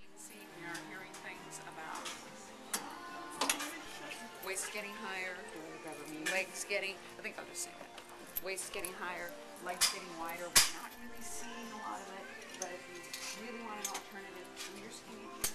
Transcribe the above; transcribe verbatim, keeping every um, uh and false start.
See, we are hearing things about waist getting higher, legs getting, I think I'll just say that. Waist getting higher, legs getting wider. We're not really seeing a lot of it, but if you really want an alternative to your skinny jeans,